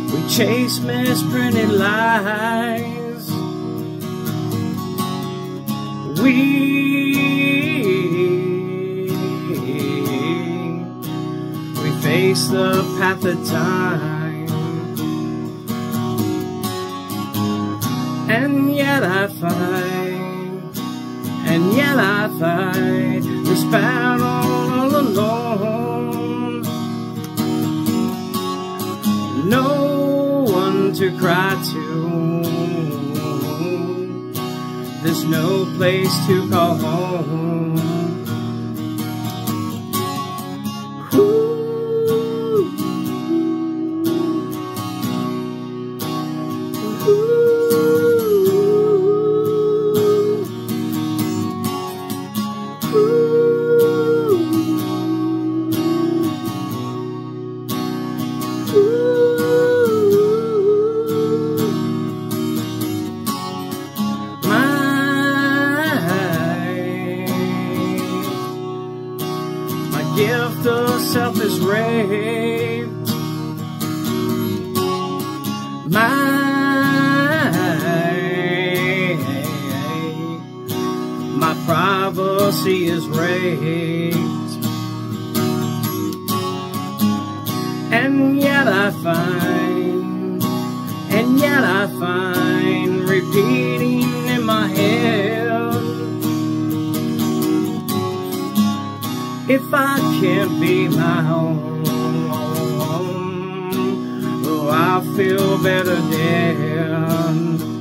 We chase misprinted lies. We face the path of time, and yet I fight, this battle all alone. No one to cry to, there's no place to call home. My gift of self is raped. My privacy is raped. And yet I find repeating in my head, if I can't be my own, oh, I'll feel better dead.